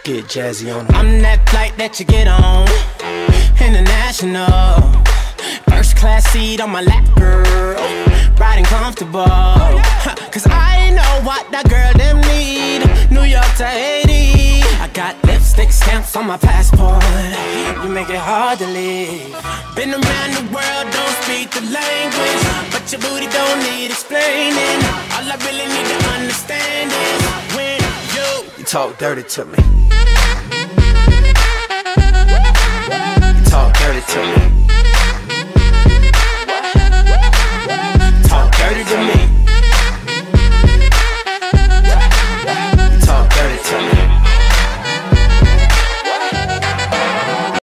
get jazzy on 'em. I'm that flight that you get on, international. First class seat on my lap, girl, riding comfortable. Cause I know what that girl them need. New York to Haiti, I got lipstick stamps on my passport. You make it hard to leave. Been around the world, don't speak the language, but your booty don't need explaining. All I really need to understand is when you talk dirty to me. You talk dirty to me.